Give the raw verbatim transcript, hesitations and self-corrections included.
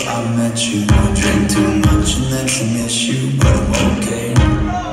I met you. I drink too much and then I miss you, but I'm okay.